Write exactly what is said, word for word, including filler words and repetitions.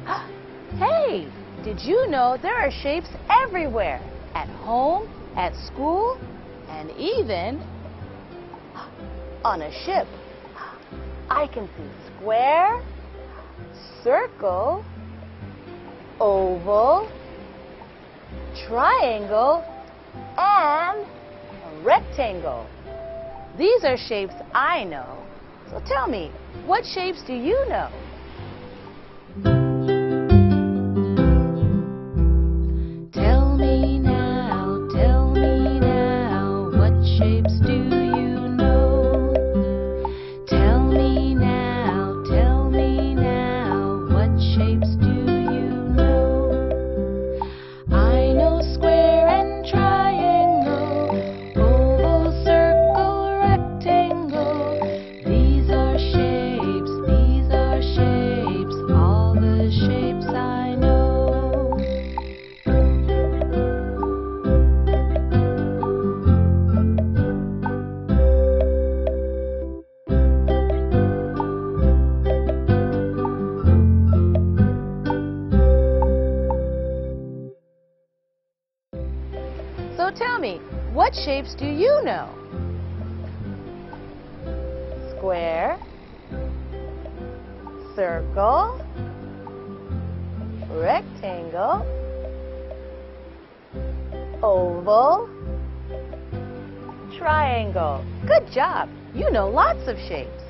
Hey, did you know there are shapes everywhere? At home, at school, and even on a ship. I can see square, circle, oval, triangle, and rectangle. These are shapes I know. So tell me, what shapes do you know? Tell me now, tell me now, what shapes do you know? Tell me now, tell me now, what shapes do you know? I know square and triangle, oval, circle, rectangle. These are shapes, these are shapes, all the shapes I know. So tell me, what shapes do you know? Square, circle, rectangle, oval, triangle. Good job! You know lots of shapes.